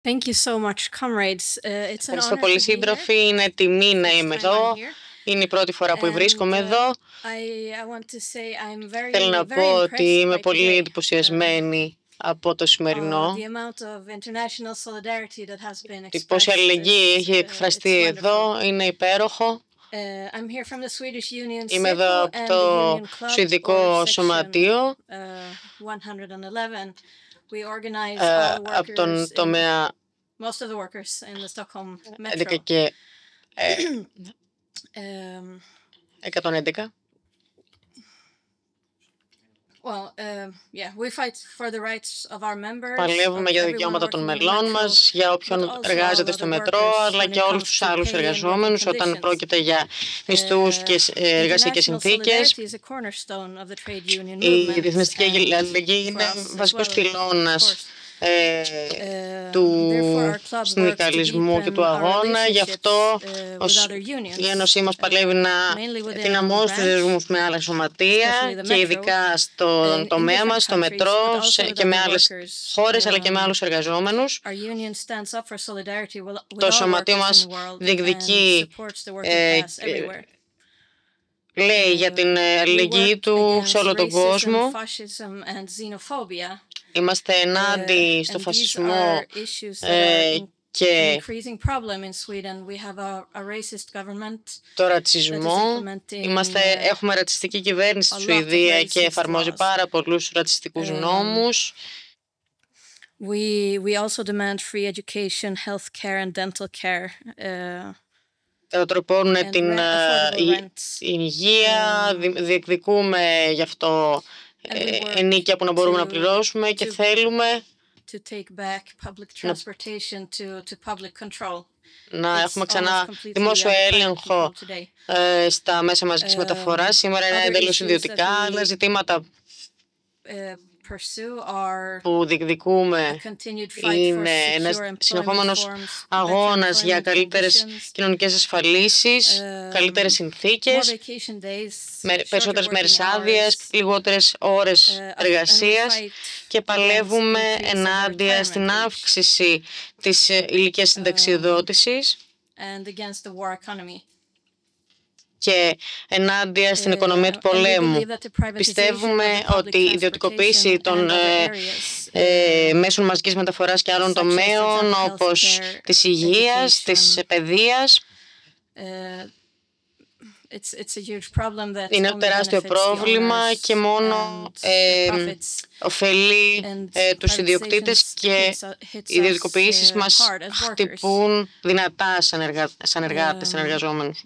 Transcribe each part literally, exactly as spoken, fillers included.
Thank you so much, comrades. Uh, it's an Ευχαριστώ honor πολύ, to be here. σύντροφοι. Είναι τιμή να First είμαι time I'm εδώ. here. Είναι η πρώτη φορά που And βρίσκομαι uh, εδώ. I, I want to say I'm very, Θέλω να very πω ότι impressed είμαι by πολύ today. Uh, εντυπωσιασμένη από το uh, σημερινό. the amount of international solidarity that has been Τι πόση expressed αλληλεγγύη is, έχει uh, εκφραστεί it's εδώ. wonderful. Είναι υπέροχο. Uh, I'm here from the Swedish Union Είμαι εδώ SECO από and the το Union Club or Σουηδικό section Σωματείο, uh, εκατόν έντεκα. We organize ε, all the από workers, τον in, τομέα most of the workers in the Stockholm έντεκα metro. και ε, Um, εκατόν έντεκα. Well, uh, yeah, we fight for the rights of our members, Παλεύουμε of για τα everyone δικαιώματα των working in the μελών metro, μας, για but όποιον also all εργάζεται other στο μετρό, workers αλλά when it και όλους comes τους to άλλους pay and working εργαζόμενους όταν conditions. πρόκειται για μισθούς Uh, και ε, εργασιακές international συνθήκες. solidarity is a cornerstone of the trade union Η movement διεθνιστική and αλληλεγγύη for είναι us as βασικός well, of πυλώνας course. ε, Uh, του therefore, our club works to συνδικαλισμού και deepen του our αγώνα. Γι' relationships αυτό uh, with ως other unions, η Ένωσή μας uh, παλεύει να mainly within δυναμώσει τους branch, δεσμούς με άλλα especially σωματεία the και metro, ειδικά στον in, in τομέα different μας, στο countries, but μετρό also σε, with και με other άλλες workers. χώρες αλλά και με Um, άλλους εργαζόμενους. Our union stands up for solidarity with, with Το all σωματείο workers in μας the world and διεκδικεί supports the working ε, class everywhere. λέει για Uh, την we αλληλεγγύη work του σε against όλο τον racism, κόσμο. fascism and xenophobia. Είμαστε Uh, ενάντια στο and these φασισμό are issues that are ε, in, an και increasing problem in Sweden. We have a, a racist government το that is ρατσισμό. implementing Είμαστε, uh, έχουμε ρατσιστική κυβέρνηση a στη lot of Σουηδία και racist εφαρμόζει laws. πάρα πολλούς ρατσιστικούς Um, νόμους. we we also demand free education, health care and dental care. Uh, Κατατροπώνουν and την rent, ε, affordable η- rents. την υγεία, Um, δι- διεκδικούμε γι' αυτό and we ε, work ενίκια που να μπορούμε να to πληρώσουμε και to θέλουμε to take back public να, transportation to to public control. να It's έχουμε almost ξανά completely δημόσιο under private έλεγχο control today. ε, στα μέσα μαζικής Um, μεταφοράς. Σήμερα είναι other εντελώς issues that ιδιωτικά, άλλα we ζητήματα uh, pursue are που a διεκδικούμε continued fight for είναι ένας secure employment συνεχόμενος forms, better αγώνας για employment καλύτερες conditions, κοινωνικές ασφαλίσεις, καλύτερες um, more συνθήκες, vacation days, με, shorter περισσότερες working μέρες άδειας, hours, λιγότερες ώρες uh, and we εργασίας fight και against παλεύουμε increase of the ενάντια στην retirement age αύξηση της ε, ηλικίας um, συνταξιοδότησης and against the war economy. και ενάντια στην οικονομία του Uh, and we πολέμου. believe that the privatization of the Πιστεύουμε public ότι η ιδιωτικοποίηση transportation των and other ε, areas, ε, uh, μέσων μαζικής μεταφοράς και άλλων such as, for τομέων example, όπως healthcare, της υγείας, της education, παιδείας uh, it's it's a huge problem that είναι only τεράστιο benefits the πρόβλημα owners και μόνο and ε, the profits. ωφελεί And ε, τους ιδιοκτήτες privatizations και hits, uh, hits οι us ιδιωτικοποιήσεις uh, μας hard as workers. χτυπούν δυνατά σαν, εργα... σαν εργάτες, σαν Um, εργαζόμενους.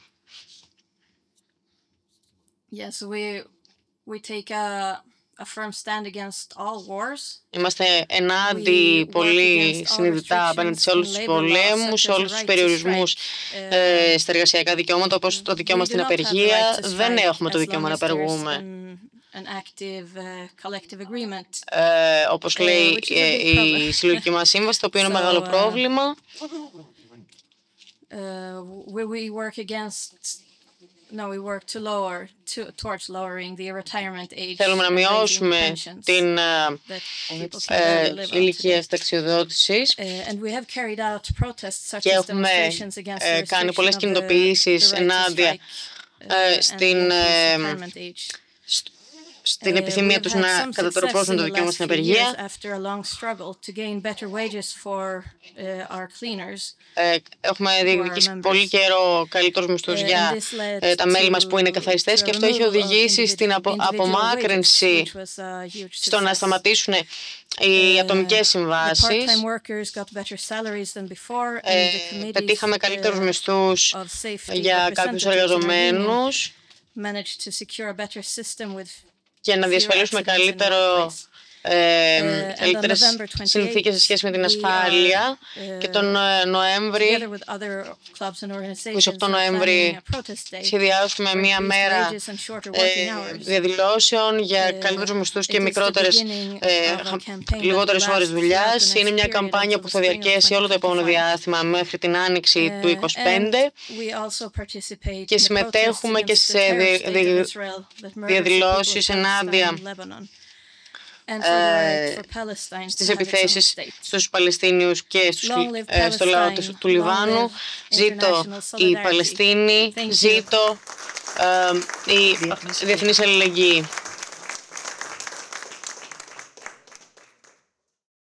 yes, we we take a a firm stand against all wars. Είμαστε ενάντια We work πολύ against all συνειδητά απέναντι σε restrictions όλους in τους labor law, πολέμους, σε such as the όλους τους right to περιορισμούς strike. ε, Uh, στα εργασιακά δικαιώματα, όπως το δικαίωμα we do στην not have the right απεργία. to Δεν strike έχουμε το as long δικαίωμα να as there's απεργούμε. an, an active uh, collective agreement. Ε, όπως Uh, λέει which is a ε, big problem. η συλλογική μας σύμβαση, το οποίο είναι So, μεγάλο uh, πρόβλημα. uh, we we work against. No, we work to lower to towards lowering the retirement age Θέλουμε να and raising μειώσουμε pensions την that people can ε, barely live on ηλικία today. συνταξιοδότησης Uh, and we have carried out protests such και as έχουμε demonstrations against the ε, κάνει restriction πολλές of the, the κινητοποιήσεις right to ενάντια strike uh, ε, and the στην, ε, increased retirement age. στην Uh, επιθυμία we've τους had να some success κατατροπώσουν in το the δικαίωμα last στην few years απεργία. after a long struggle to gain better wages for uh, our cleaners. Ε, έχουμε διεκδικήσει members. πολύ καιρό καλύτερους μισθούς Uh, and για this led ε, τα μέλη μας που είναι to, καθαριστές to και a αυτό έχει removal of οδηγήσει στην individ- απο, individual wages, απομάκρυνση which was a huge στο να success. σταματήσουν οι Uh, ατομικές the συμβάσεις. part-time workers got better salaries than before, and Ε, the committees πετύχαμε καλύτερους uh, μισθούς of safety για κάποιους representatives in our union εργαζομένους managed to secure a better system with και να fewer διασφαλίσουμε accidents in the καλύτερο workplace. ε, Uh, and on καλύτερες November twenty-eighth, συνθήκες σε σχέση με την we ασφάλεια are, και uh, τον ε, Νοέμβρη, together with other clubs and organizations, είκοσι οκτώ are Νοέμβρη, planning a protest day σχεδιάσουμε for μία increased μέρα wages and shorter ε, working hours. διαδηλώσεων για Uh, καλύτερους μισθούς it και is the μικρότερες, beginning ε, of a χα- campaign that will λιγότερες last ώρες throughout δουλειάς. the Είναι next μια period καμπάνια until που the θα spring of διαρκέσει όλο το επόμενο twenty twenty-five. διάστημα μέχρι την άνοιξη του Uh, είκοσι and πέντε we also participate και in the protests συμμετέχουμε και against the σε terror δι- state of δι- Israel that murders the people of διαδηλώσεις Palestine ενάντια and Lebanon. and for the right ε, for Palestine στις to have its own επιθέσεις state. στους Παλαιστίνιους και στους, Long live ε, στο λαό του, Palestine, του long Λιβάνου. live Ζήτω international η solidarity. Παλαιστίνη, Thank you. ζήτω ε, η διεθνής αλληλεγγύη.